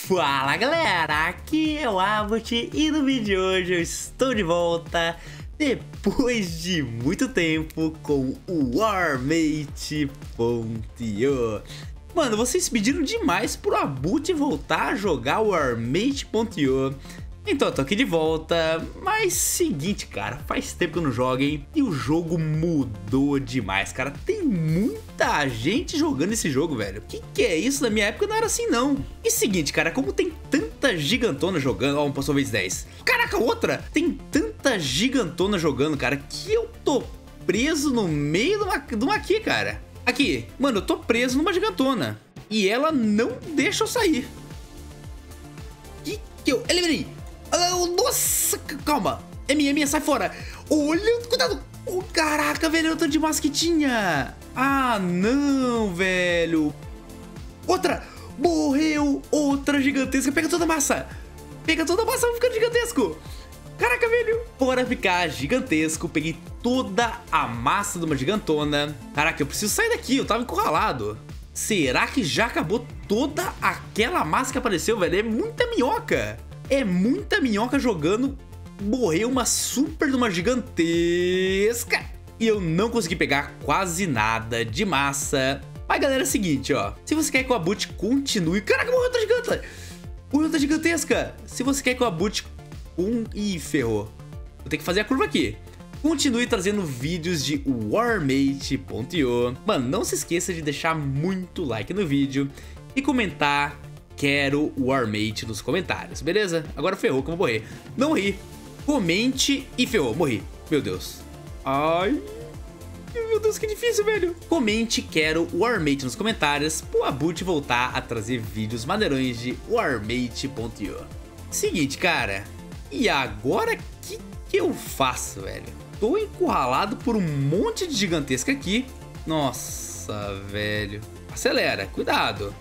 Fala galera, aqui é o Abbott e no vídeo de hoje eu estou de volta depois de muito tempo com o Warmate.io. Mano, vocês pediram demais pro Abbott voltar a jogar o Warmate.io. Então eu tô aqui de volta, mas seguinte, cara, faz tempo que eu não jogo, hein? E o jogo mudou demais, cara. Tem muita gente jogando esse jogo, velho. Que é isso? Na minha época não era assim, não. E seguinte, cara, como tem tanta gigantona jogando... Ó, passou vez 10. Caraca, outra! Tem tanta gigantona jogando, cara, que eu tô preso no meio de uma aqui, cara. Aqui, mano, eu tô preso numa gigantona. E ela não deixa eu sair. Que eu... Eliminei! Nossa, calma. É minha, sai fora. Olha, cuidado. Oh, caraca, velho, eu tô de masquetinha. Ah, não, velho. Outra. Morreu. Outra gigantesca. Pega toda a massa. Pega toda a massa, vai ficando gigantesco. Caraca, velho. Bora ficar gigantesco. Peguei toda a massa de uma gigantona. Caraca, eu preciso sair daqui. Eu tava encurralado. Será que já acabou toda aquela massa que apareceu, velho? É muita minhoca. É muita minhoca jogando. Morreu uma super de uma gigantesca. E eu não consegui pegar quase nada de massa. Mas galera, é o seguinte, ó. Se você quer que o Abbott continue... Caraca, morreu outra giganta. Morreu outra gigantesca. Se você quer que o Abbott... Ih, ferrou. Vou ter que fazer a curva aqui. Continue trazendo vídeos de Warmate.io. Mano, não se esqueça de deixar muito like no vídeo. E comentar... Quero o Warmate nos comentários, beleza? Agora ferrou que eu vou morrer. Não morri. Comente e ferrou, morri. Meu Deus. Ai. Meu Deus, que difícil, velho. Comente, quero o Warmate nos comentários pro Abbott voltar a trazer vídeos maneirões de Warmate.io. Seguinte, cara. E agora que eu faço, velho? Tô encurralado por um monte de gigantesca aqui. Nossa, velho. Acelera, cuidado.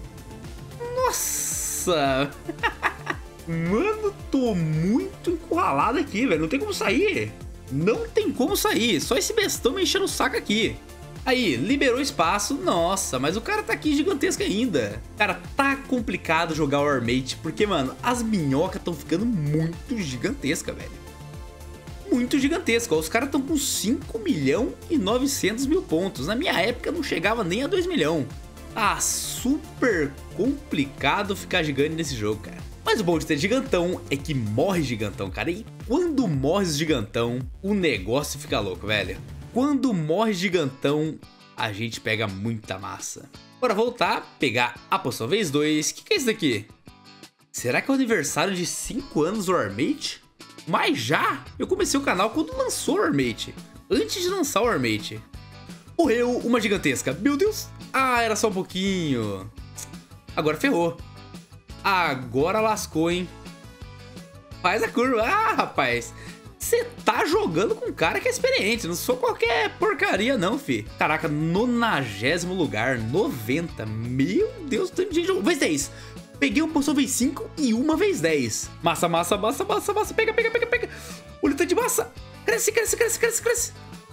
Nossa! Mano, tô muito encurralado aqui, velho. Não tem como sair. Não tem como sair. Só esse bestão me enchendo o saco aqui. Aí, liberou espaço. Nossa, mas o cara tá aqui gigantesco ainda. Cara, tá complicado jogar o Warmate. Porque, mano, as minhocas estão ficando muito gigantescas, velho. Muito gigantesca. Os caras estão com 5.900.000 pontos. Na minha época não chegava nem a 2 milhões. Ah, super complicado ficar gigante nesse jogo, cara. Mas o bom de ter gigantão é que morre gigantão, cara. E quando morre gigantão, o negócio fica louco, velho. Quando morre gigantão, a gente pega muita massa. Bora voltar, pegar a poção vez 2. O que é isso daqui? Será que é o aniversário de 5 anos do Warmate? Mas já? Eu comecei o canal quando lançou o Warmate. Antes de lançar o Warmate. Morreu uma gigantesca. Meu Deus. Ah, era só um pouquinho. Agora ferrou. Agora lascou, hein? Faz a curva. Ah, rapaz. Você tá jogando com um cara que é experiente. Não sou qualquer porcaria, não, fi. Caraca, 90º lugar. 90. Meu Deus, tem gente jogando. Vez 10. Peguei uma poção vez 5 e uma vez 10. Massa, massa, massa, massa, massa. Pega, pega, pega, pega. Olha o tanto de massa. Cresce, cresce, cresce, cresce, cresce.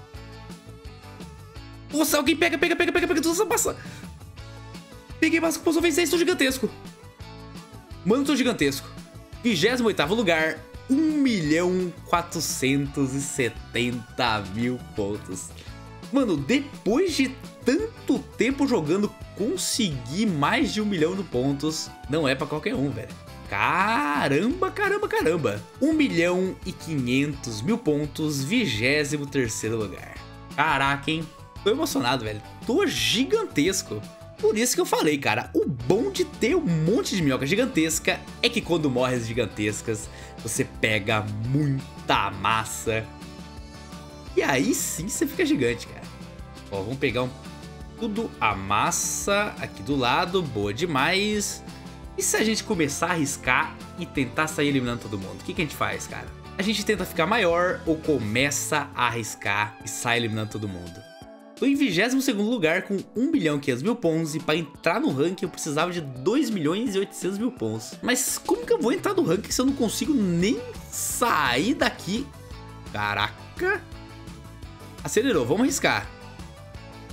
Nossa, alguém pega toda essa massa. Peguei massa com poção vez 6, tô gigantesco. Mano, tô gigantesco. 28º lugar, 1.470.000 pontos. Mano, depois de tanto tempo jogando, conseguir mais de 1 milhão de pontos não é pra qualquer um, velho. Caramba, caramba, caramba. 1.500.000 pontos, 23º lugar. Caraca, hein? Tô emocionado, velho. Tô gigantesco. Por isso que eu falei, cara, o bom de ter um monte de minhoca gigantesca é que quando morre as gigantescas, você pega muita massa. E aí sim você fica gigante, cara. Ó, vamos pegar tudo a massa aqui do lado. Boa demais. E se a gente começar a arriscar e tentar sair eliminando todo mundo? O que a gente faz, cara? A gente tenta ficar maior ou começa a arriscar e sai eliminando todo mundo? Tô em 22º lugar com 1.500.000 pontos e para entrar no ranking eu precisava de 2.800.000 pontos. Mas como que eu vou entrar no ranking se eu não consigo nem sair daqui? Caraca. Acelerou, vamos arriscar.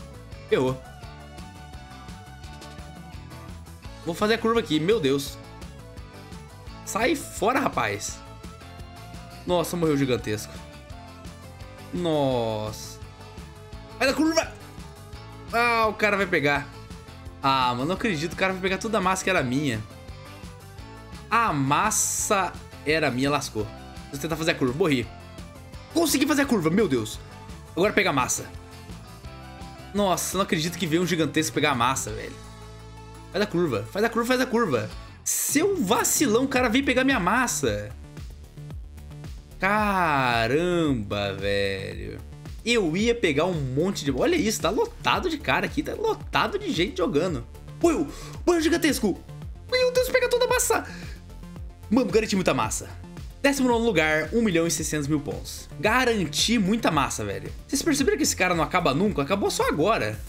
Ferrou. Vou fazer a curva aqui, meu Deus. Sai fora, rapaz. Nossa, morreu o gigantesco. Nossa. Vai da curva. Ah, o cara vai pegar. Ah, mano, não acredito. O cara vai pegar toda a massa que era minha. A massa era minha, lascou. Vou tentar fazer a curva, morri. Consegui fazer a curva, meu Deus. Agora pega a massa. Nossa, não acredito que veio um gigantesco pegar a massa, velho. Faz a curva, faz a curva, faz a curva. Seu vacilão, o cara veio pegar minha massa. Caramba, velho. Eu ia pegar um monte de... Olha isso, tá lotado de cara aqui. Tá lotado de gente jogando. Morreu o gigantesco. Meu Deus, pega toda a massa. Mano, garanti muita massa. 19º lugar, 1.600.000 pontos. Garanti muita massa, velho. Vocês perceberam que esse cara não acaba nunca? Acabou só agora.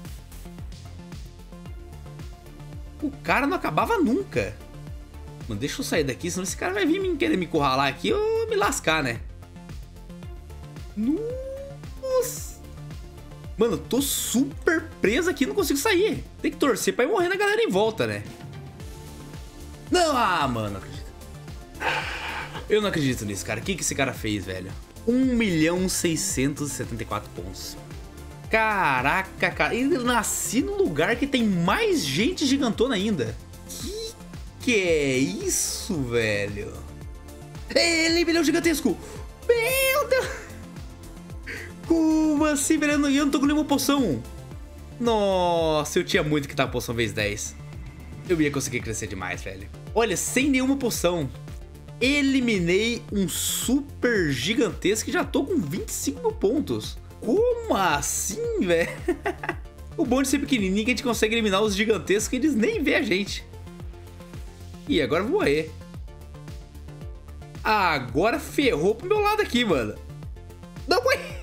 O cara não acabava nunca. Mano, deixa eu sair daqui, senão esse cara vai vir querer me encurralar aqui ou me lascar, né? Nossa. Mano, eu tô super preso aqui, não consigo sair. Tem que torcer pra ir morrer na galera em volta, né? Não, ah, mano, não acredito. Eu não acredito nisso, cara. O que esse cara fez, velho? 1.674 pontos. Caraca, cara. Ele nasci no lugar que tem mais gente gigantona ainda. Que é isso, velho? Ele é um gigantesco. Meu Deus. Como assim, velho? Eu não tô com nenhuma poção. Nossa, eu tinha muito que dar poção vezes 10. Eu ia conseguir crescer demais, velho. Olha, sem nenhuma poção. Eliminei um super gigantesco e já tô com 25 pontos. Como assim, velho? O bom de ser pequenininho é que a gente consegue eliminar os gigantescos e eles nem vê a gente. Ih, agora eu vou morrer. Agora ferrou pro meu lado aqui, mano. Não, morri.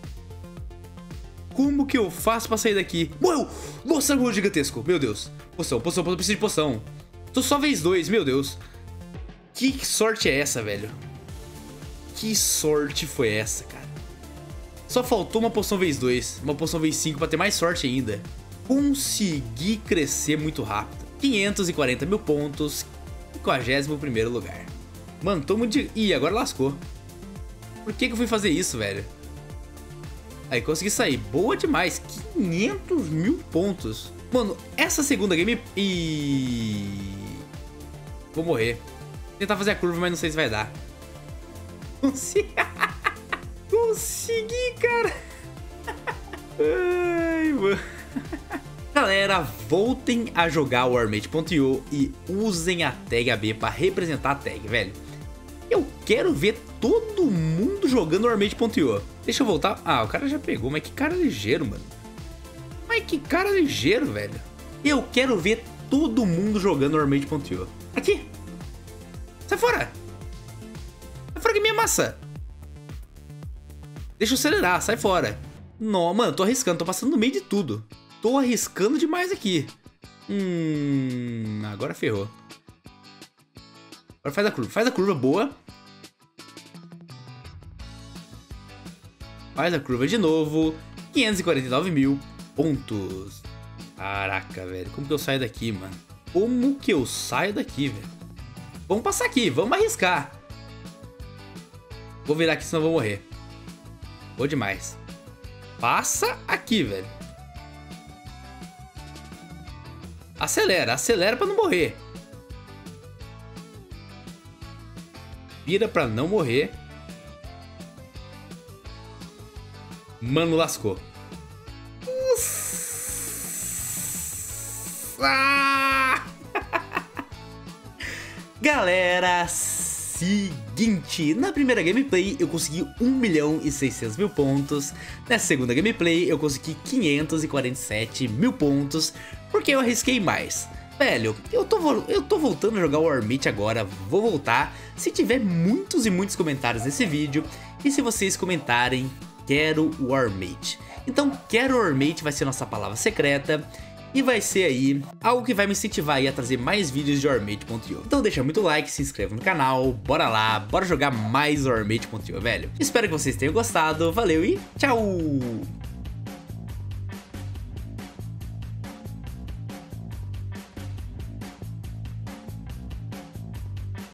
Como que eu faço pra sair daqui? Morreu! Nossa, morreu gigantesco. Meu Deus. Poção, poção, eu preciso de poção. Tô só vez 2, meu Deus. Que sorte é essa, velho? Que sorte foi essa, cara? Só faltou uma poção vez 2, uma poção vez 5 pra ter mais sorte ainda. Consegui crescer muito rápido. 540.000 pontos, 51º lugar. Mano, tô muito de... Ih, agora lascou. Por que eu fui fazer isso, velho? Aí, consegui sair. Boa demais. 500.000 pontos. Mano, essa segunda game... Ih... Vou morrer. Vou tentar fazer a curva, mas não sei se vai dar. Consegui, cara. Ai, mano. Galera, voltem a jogar o Warmate.io e usem a tag AB pra representar a tag, velho. Eu quero ver todo mundo jogando o Warmate.io. Deixa eu voltar. Ah, o cara já pegou, mas que cara ligeiro, mano. Mas que cara ligeiro, velho. Eu quero ver todo mundo jogando o Warmate.io. Aqui. Sai fora. Sai fora que é minha massa. Deixa eu acelerar, sai fora. Não, mano, tô arriscando, tô passando no meio de tudo. Tô arriscando demais aqui. Agora ferrou. Agora faz a curva boa. Faz a curva de novo. 549.000 pontos. Caraca, velho, como que eu saio daqui, mano? Como que eu saio daqui, velho? Vamos passar aqui, vamos arriscar. Vou virar aqui, senão eu vou morrer. Vou demais. Passa aqui, velho. Acelera, acelera pra não morrer. Vira pra não morrer. Mano, lascou. Galera, seguinte, na primeira gameplay eu consegui 1.600.000 pontos, na segunda gameplay eu consegui 547.000 pontos, porque eu arrisquei mais. Velho, eu tô voltando a jogar o Warmate agora, vou voltar, se tiver muitos e muitos comentários nesse vídeo, e se vocês comentarem, quero o Warmate. Então, quero o Warmate vai ser nossa palavra secreta, e vai ser aí algo que vai me incentivar aí a trazer mais vídeos de Warmate.io. Então deixa muito like, se inscreva no canal, bora lá, bora jogar mais Warmate.io, velho. Espero que vocês tenham gostado, valeu e tchau!